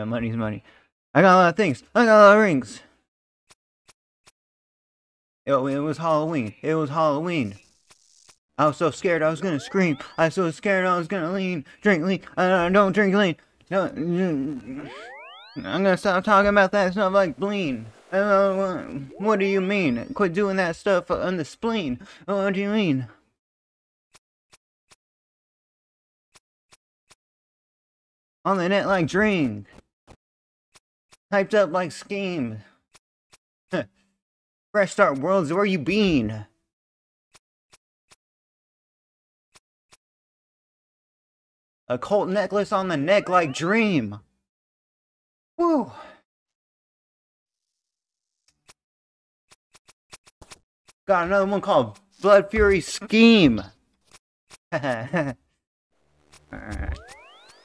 Money's money. I got a lot of things. I got a lot of rings. Yo, it was Halloween. It was Halloween. I was so scared I was gonna scream. I was so scared I was gonna drink lean. Don't drink lean. No, I'm gonna stop talking about that stuff like lean. What do you mean? Quit doing that stuff on the spleen. What do you mean? On the net like drink. Hyped up like scheme. Fresh Start Worlds, where you been? A cult necklace on the neck like dream. Woo. Got another one called Blood Fury Scheme. Alright.